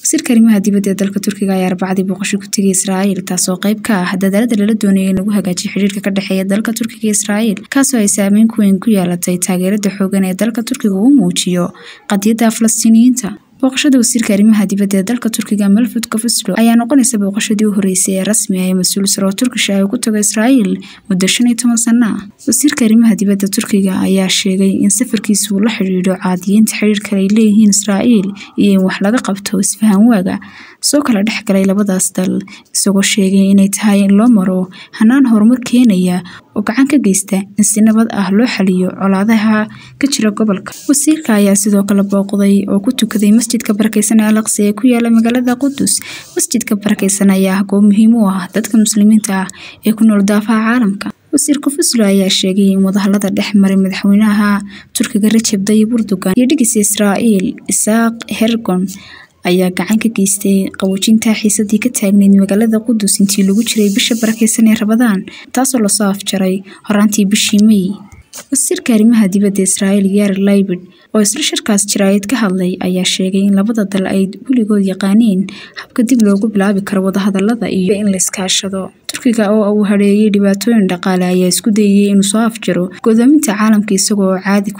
wasiirka arrimaha dibadda ee dalka Turkiga ayaa Arbacadii booqasho ku tagay Israa'iil taasoo qayb ka ah dadaalada la doonayay in lagu hagaajiyo xiriirka ka dhexeeya dalka Turkiga iyo Israa'iil kaasoo ay saameyn weyn ku yeelatay taageerada xooggan ee dalka Turkiga uu muujiyo qadiyadda Falastiiniyiinta. booqashada wasiirka arrimaha dibadda ee dalka Turkiga Mevlut Cavusoglu ayaa noqonaysa booqashadii u horeysay ee rasmi ah ee mas'uul sare oo Turkish ah ku tago Israa'iil muddo 15 sano ah. wasiirka arrimaha dibadda Turkiga ayaa sheegay in safarkiisu uu la xiriiro caadiyiinta xiriirka ay leeyihiin Israa'iil iyo in wax laga qabto isfahan waaga soo kala dhexgalay labadaas dal isagoo sheegay inay tahay in loo maro hanaan horumar keenaya oo gacan ka geysta in si nabad ah loo xaliyo colaadaha ka jira gobolka. wasiirka ayaa sidoo kale booqday oo ku tukaday masjidka barakeysan ee Al-Aqsa ee ku yaala magaalada Qudus. masjidka barakeysan ayaa goob muhiim u ah dadka muslimiinta ah ee ku nool daafaha caalamka. wasiir Cavusoglu ayaa sheegay in wadahadalada dhexmaray madaxweynaha Turkiga Recep Tayyip Erdogan iyo dhigiisa Israa'iil Isaac Herzog ayaa gacan ka geystay qaboojinta xiisadii ka taagneyd magaalada Qudus intii lagu jiray bisha barakeysan ee Ramadaan taasoo la soo afjaray horaantii bishii May. wasiirka arrimaha dibadda Israa'iil Yair Lapid oo isla shirkaas jiraayad ka hadlay ayaa sheegay in labada dal ay weligood yaqaaniin habka dib loogu bilaabi karo wadahadalada iyo in la iskaashado. Turkiga oo uu hareeyay dhibaatooyin dhaqaale ayaa isku dayay inuu soo afjaro godoominta caalamka isagoo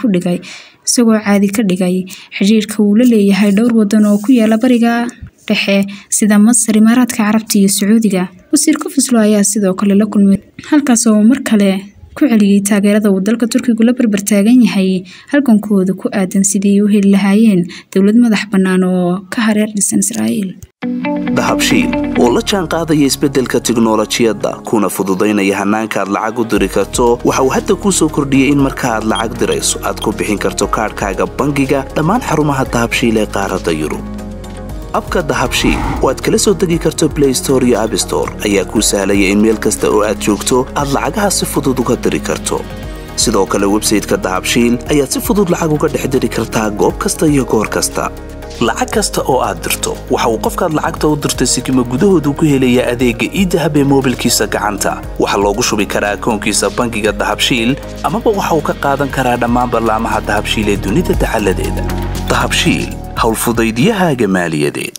caadi ka dhigay xiriirka uu la leeyahay dhowr wadan oo ku yaala bariga dhexe sida Masar, Imaaraadka Carabta iyo Sacuudiga. wasiir Cavusoglu ayaa sidoo kale la kulmay halkaas oo mar kale ku celiyay taageerada uu dalka Turkiga la barbar taagan yahay halgankooda ku aadan sidii u heli lahaayeen dawlad madax bannaan oo ka hareer dhisan Israa'iil. dahabshiil oo la jaan qaadaya isbeddelka tiknoolajiyadda kuna fududeynaya hanaanka aad lacag u diri karto waxa uu hadda kuu soo kordhiyay in marka aad lacag dirayso aad ku bixin karto kaarkaaga bangiga dhammaan xarumaha dahabshiil ee qaaradda Yurub. abka dahabshiil oo aad kala soo degi karto Play Store iyo App Store ayaa kuu sahlaya in meel kasta oo aad joogto aad lacagaha si fudud uga diri karto. sidoo kale website-ka dahabshiil ayaad si fudud lacag uga dhex diri kartaa goob kasta iyo goor kasta. lacag kasta oo aad dirto waxa uu qofkaad lacagta u dirtay sikimo gudahoodu ku helayaa adeegga e-dahab ee moobilkiisa gacanta. waxa loogu shubi karaa akoonkiisa bangiga dahabshiil amaba waxa uu ka qaadan karaa dhammaan barnaamijyada dahabshiil ee dunida dacaladeeda. dahabshiil hawl fudaydiyahaaga maaliyadeed.